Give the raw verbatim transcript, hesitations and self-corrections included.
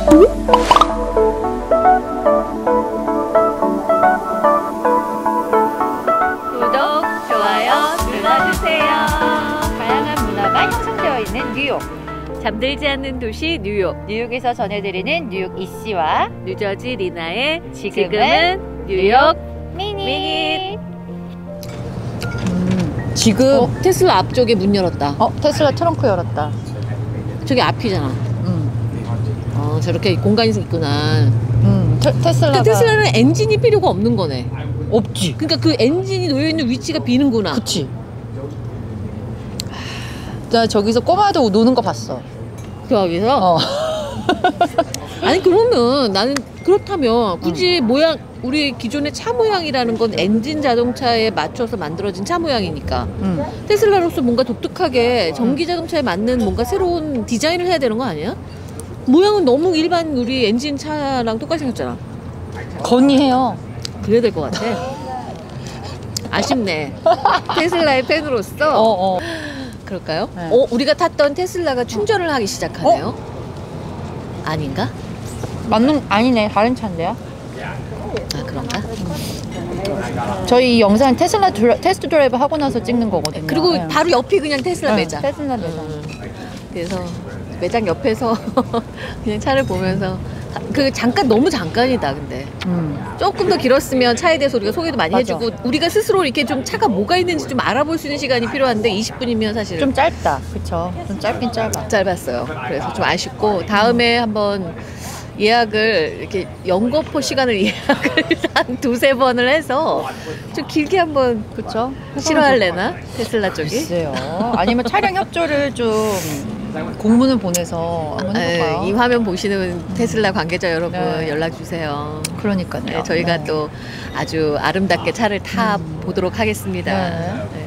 구독, 좋아요 눌러주세요. 다양한 문화가 형성되어 있는 뉴욕. 잠들지 않는 도시 뉴욕. 뉴욕에서 전해드리는 뉴욕 이씨와 뉴저지 리나의 지금은, 지금은 뉴욕 미니. 미니. 음, 지금 어, 테슬라 앞쪽에 문 열었다. 어, 테슬라 트렁크 열었다. 저기 앞이잖아. 음. 어, 저렇게 공간이 있구나. 음, 테, 테슬라가 그러니까 테슬라는 엔진이 필요가 없는 거네. 없지. 그러니까 그 엔진이 놓여있는 위치가 비는구나. 그치. 나 저기서 꼬마도 노는 거 봤어. 거기서? 어. 아니 그러면 나는 그렇다면 굳이 음. 모양 우리 기존의 차 모양이라는 건 엔진 자동차에 맞춰서 만들어진 차 모양이니까 음. 테슬라로서 뭔가 독특하게 전기 자동차에 맞는 뭔가 새로운 디자인을 해야 되는 거 아니야? 모양은 너무 일반 우리 엔진 차랑 똑같이 생겼잖아. 건의해요. 그래야 될 것 같아. 아쉽네. 테슬라의 팬으로서. 어, 어. 그럴까요? 네. 어, 우리가 탔던 테슬라가 충전을 하기 시작하네요. 어? 아닌가? 맞는 아니네. 다른 차인데요. 아 그런가? 저희 이 영상은 테슬라 드라, 테스트 드라이브 하고 나서 찍는 거거든요. 그리고 네. 바로 옆이 그냥 테슬라 네, 매장. 테슬라 매장. 음, 그래서 매장 옆에서 그냥 차를 보면서 그 잠깐 너무 잠깐이다 근데 음. 조금 더 길었으면 차에 대해서 우리가 소개도 많이 맞아. 해주고 우리가 스스로 이렇게 좀 차가 뭐가 있는지 좀 알아볼 수 있는 시간이 필요한데 이십 분이면 사실 좀 짧다. 그쵸? 좀 짧긴 짧아. 짧았어요. 그래서 좀 아쉽고 다음에 한번 예약을 이렇게 연거포 시간을 예약을 한 두세 번을 해서 좀 길게 한번 그쵸? 싫어할래나? 테슬라 쪽이? 글쎄요. 아니면 촬영 협조를 좀 공문을 보내서 한번 해볼까요? 네, 이 화면 보시는 테슬라 관계자 여러분 네. 연락 주세요. 그러니까요. 네, 저희가 네. 또 아주 아름답게 차를 타 보도록 하겠습니다. 네. 네.